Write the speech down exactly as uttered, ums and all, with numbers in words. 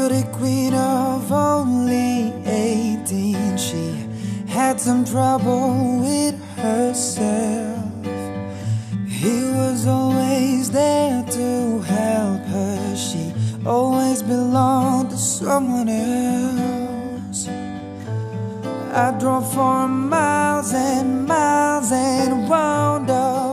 beauty queen of only eighteen. She had some trouble with herself. He was always there to help her. She always belonged to someone else. I drove for miles and miles and wound up